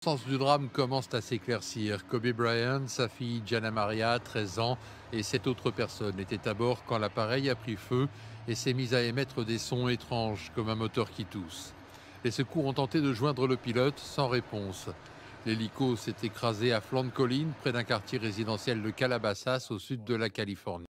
circonstances du drame commencent à s'éclaircir. Kobe Bryant, sa fille Gianna Maria, 13 ans, et 7 autres personnes étaient à bord quand l'appareil a pris feu et s'est mis à émettre des sons étranges comme un moteur qui tousse. Les secours ont tenté de joindre le pilote sans réponse. L'hélico s'est écrasé à flanc de colline près d'un quartier résidentiel de Calabasas au sud de la Californie.